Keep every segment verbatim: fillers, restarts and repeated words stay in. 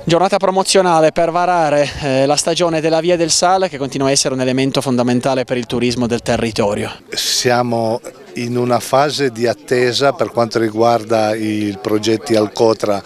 Giornata promozionale per varare eh, la stagione della Via del Sale, che continua a essere un elemento fondamentale per il turismo del territorio. Siamo in una fase di attesa per quanto riguarda i progetti Alcotra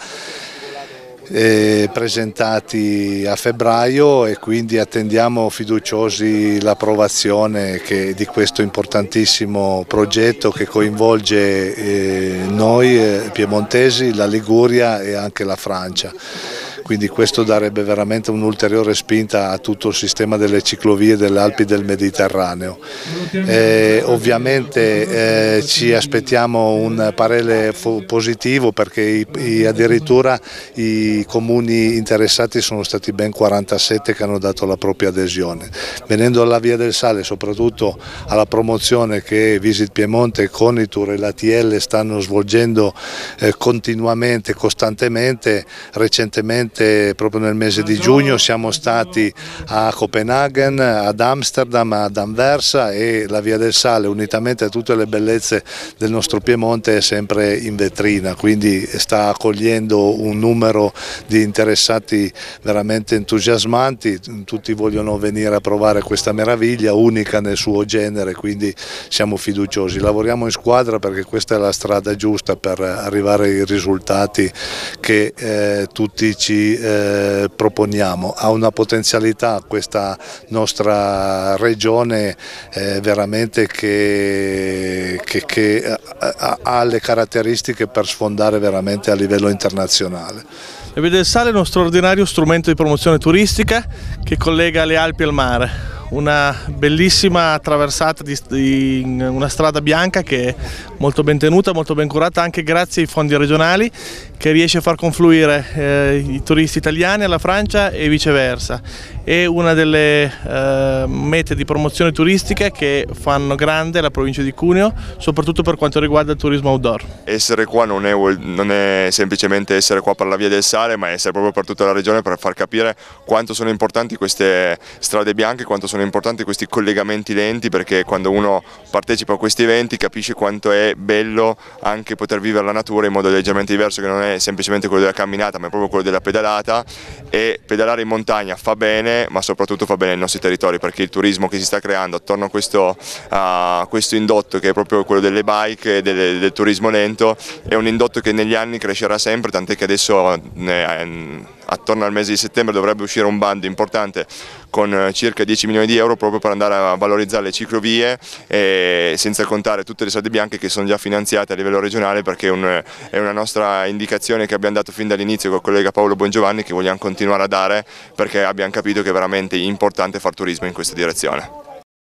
eh, presentati a febbraio, e quindi attendiamo fiduciosi l'approvazione di questo importantissimo progetto che coinvolge eh, noi eh, piemontesi, la Liguria e anche la Francia. Quindi questo darebbe veramente un'ulteriore spinta a tutto il sistema delle ciclovie delle Alpi del Mediterraneo. Eh, ovviamente eh, ci aspettiamo un parere positivo, perché i, i, addirittura i comuni interessati sono stati ben quarantasette che hanno dato la propria adesione. Venendo alla Via del Sale, soprattutto alla promozione che Visit Piemonte con i tour e l'A T L stanno svolgendo eh, continuamente, costantemente, recentemente proprio nel mese di giugno siamo stati a Copenaghen, ad Amsterdam, ad Anversa, e la Via del Sale, unitamente a tutte le bellezze del nostro Piemonte, è sempre in vetrina, quindi sta accogliendo un numero di interessati veramente entusiasmanti. Tutti vogliono venire a provare questa meraviglia unica nel suo genere, quindi siamo fiduciosi. Lavoriamo in squadra perché questa è la strada giusta per arrivare ai risultati che eh, tutti ci Eh, proponiamo. Ha una potenzialità questa nostra regione eh, veramente che, che, che ha, ha le caratteristiche per sfondare veramente a livello internazionale. La Via del Sale è uno straordinario strumento di promozione turistica che collega le Alpi al mare. Una bellissima attraversata di, di una strada bianca che è molto ben tenuta, molto ben curata, anche grazie ai fondi regionali, che riesce a far confluire eh, i turisti italiani alla Francia e viceversa. È una delle eh, mete di promozione turistica che fanno grande la provincia di Cuneo, soprattutto per quanto riguarda il turismo outdoor. Essere qua non è, non è semplicemente essere qua per la Via del Sale, ma essere proprio per tutta la regione, per far capire quanto sono importanti queste strade bianche, quanto sono importanti questi collegamenti lenti, perché quando uno partecipa a questi eventi capisce quanto è bello anche poter vivere la natura in modo leggermente diverso, che non è semplicemente quello della camminata, ma è proprio quello della pedalata. E pedalare in montagna fa bene, ma soprattutto fa bene ai nostri territori, perché il turismo che si sta creando attorno a questo, a questo indotto, che è proprio quello delle bike e del, del turismo lento, è un indotto che negli anni crescerà sempre, tant'è che adesso ne, attorno al mese di settembre dovrebbe uscire un bando importante con circa dieci milioni di euro proprio per andare a valorizzare le ciclovie, e senza contare tutte le strade bianche che sono già finanziate a livello regionale, perché è, un, è una nostra indicazione che abbiamo dato fin dall'inizio col collega Paolo Bongiovanni, che vogliamo continuare a dare, perché abbiamo capito che è veramente importante fare turismo in questa direzione.